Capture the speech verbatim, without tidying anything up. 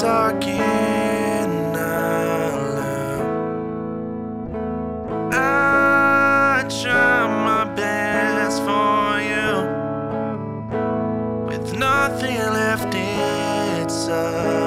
stuck in a loop. I try my best for you, with nothing left inside.